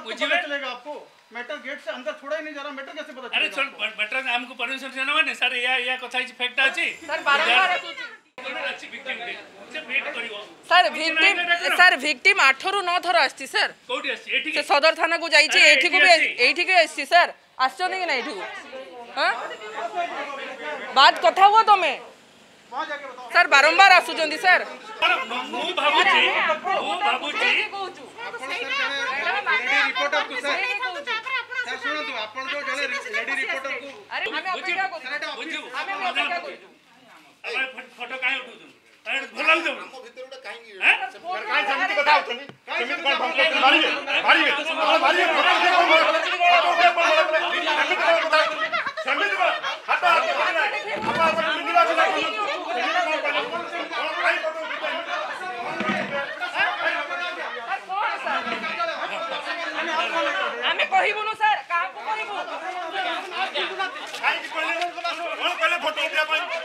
पता चलेगा आपको? मैटर गेट से अंदर छोड़ा ही नहीं जा रहा, मैटर कैसे पता अरे चलेगा? छोड़ मैटर हमको परमिशन देना माने सर या कथा फैक्ट अछि सर बारंबार अछि विक्टिम से वेट करिवो सर विक्टिम 8 रु 9 थर आछि सर कोठी अछि एठी से सदर थाना को जाई छी एठी को भी एठी के आछि सर आछो नहीं ना एठी को हां बात कथा हुआ तमे वहां जाके बताओ सर बारंबार आसुचंदी सर मु भाबुची ଆପଣ ଲେଡି ରିପୋର୍ଟର କୁ ସାର୍ ଶୁଣନ୍ତୁ ଆପଣ ଯୋଉ ଜଣେ ଲେଡି ରିପୋର୍ଟର କୁ अरे हमें अपेक्षा को हमें अपेक्षा को अब फोटो काहे उठौछु अरे भल लागु हम भीतर उडा काहे काहे समिति कथा होतनी समिति कोन फंक्शन मारिए समिति को हटा अपन मिनिरा बिना हमें कहिबुनु सर काहा को कहिबु काहे कहले फोटो उठा